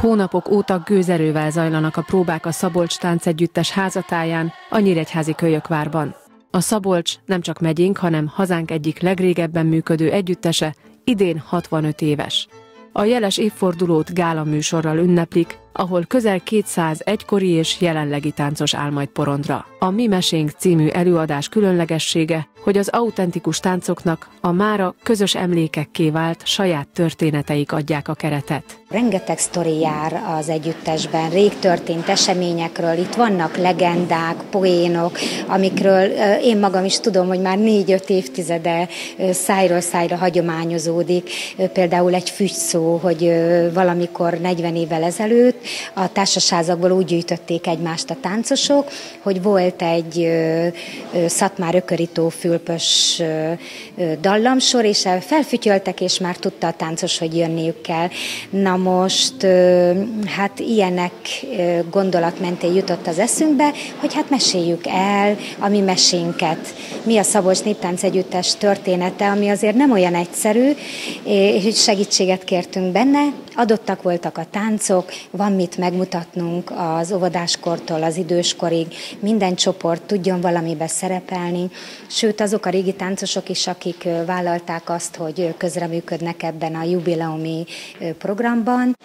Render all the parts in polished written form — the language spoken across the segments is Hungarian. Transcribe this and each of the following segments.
Hónapok óta gőzerővel zajlanak a próbák a Szabolcs Táncegyüttes házatáján, a Nyíregyházi Kölyökvárban. A Szabolcs nem csak megyénk, hanem hazánk egyik legrégebben működő együttese, idén 65 éves. A jeles évfordulót gálaműsorral ünneplik, ahol közel 200 egykori és jelenlegi táncos áll majd porondra. A Mi mesénk című előadás különlegessége, hogy az autentikus táncoknak a mára közös emlékekké vált saját történeteik adják a keretet. Rengeteg sztori jár az együttesben, rég történt eseményekről, itt vannak legendák, poénok, amikről én magam is tudom, hogy már 4-5 évtizede szájról szájra hagyományozódik. Például egy fügyszó, hogy valamikor 40 évvel ezelőtt a társasházakból úgy gyűjtötték egymást a táncosok, hogy volt egy szatmár-ökörító fülpös dallamsor, és felfütyöltek, és már tudta a táncos, hogy jönniük kell. Na most, hát ilyenek gondolat mentén jutott az eszünkbe, hogy hát meséljük el a mi mesénket. Mi a Szabolcs Néptáncegyüttes története, ami azért nem olyan egyszerű, és segítséget kértünk benne. Adottak voltak a táncok, van mit megmutatnunk az óvodáskortól az időskorig, minden csoport tudjon valamibe szerepelni, sőt azok a régi táncosok is, akik vállalták azt, hogy közreműködnek ebben a jubileumi programban.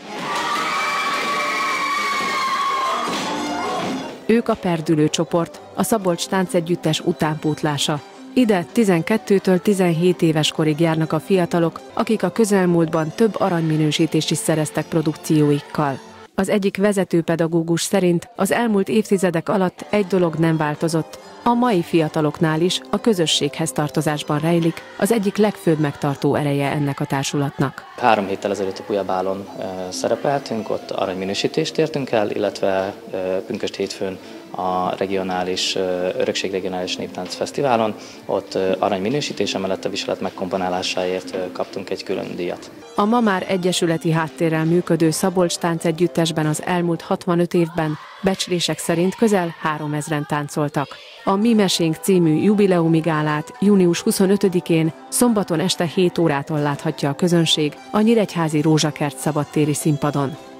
Ők a Perdülő csoport, a Szabolcs Táncegyüttes utánpótlása. Ide 12-től 17 éves korig járnak a fiatalok, akik a közelmúltban több aranyminősítést is szereztek produkcióikkal. Az egyik vezetőpedagógus szerint az elmúlt évtizedek alatt egy dolog nem változott. A mai fiataloknál is a közösséghez tartozásban rejlik az egyik legfőbb megtartó ereje ennek a társulatnak. 3 héttel ezelőtt a Pulyabálon szerepeltünk, ott aranyminősítést értünk el, illetve pünkösd hétfőn a Örökség Regionális Néptánc Fesztiválon, ott aranyminősítés, emellett a viselet megkomponálásáért kaptunk egy külön díjat. A ma már egyesületi háttérrel működő Szabolcs Táncegyüttesben az elmúlt 65 évben becslések szerint közel 3000-en táncoltak. A Mi mesénk című jubileumi gálát június 25-én szombaton este 7 órától láthatja a közönség a nyíregyházi Rózsakert szabadtéri színpadon.